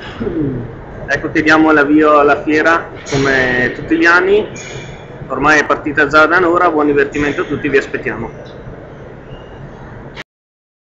Ecco che diamo l'avvio alla fiera come tutti gli anni, ormai è partita già da un'ora, buon divertimento a tutti, vi aspettiamo.